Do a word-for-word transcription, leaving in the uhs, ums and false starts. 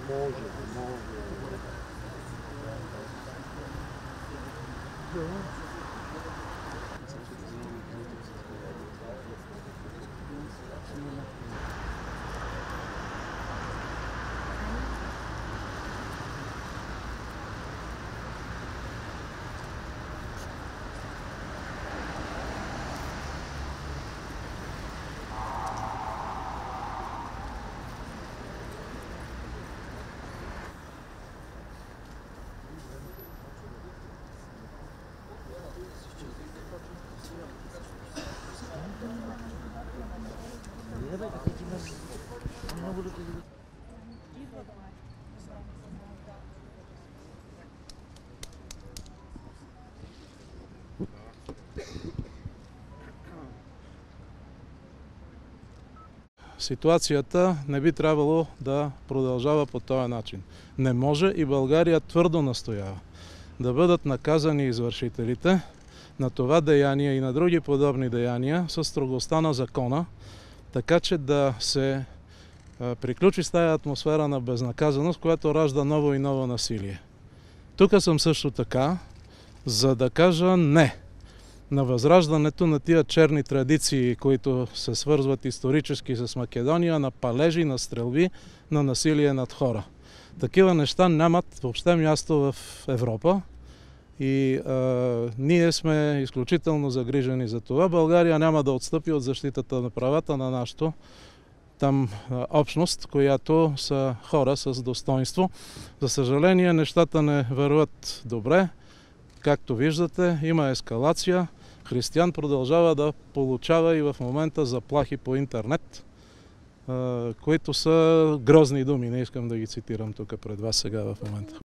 Може, може. Ситуацията не би трябвало да продължава по този начин. Не може и България твърдо настоява да бъдат наказани извършителите на това деяние и на други подобни деяния със строгостта на закона, така че да се приключи с тази атмосфера на безнаказаност, която ражда ново и ново насилие. Тук съм също така, за да кажа не на възраждането на тия черни традиции, които се свързват исторически с Македония, на палежи, на стрелби, на насилие над хора. Такива неща нямат въобще място в Европа и а, ние сме изключително загрижени за това. България няма да отстъпи от защитата на правата на нашата там общност, която са хора с достоинство. За съжаление, нещата не върват добре. Както виждате, има ескалация. Християн продължава да получава и в момента заплахи по интернет, които са грозни думи. Не искам да ги цитирам тук пред вас сега в момента.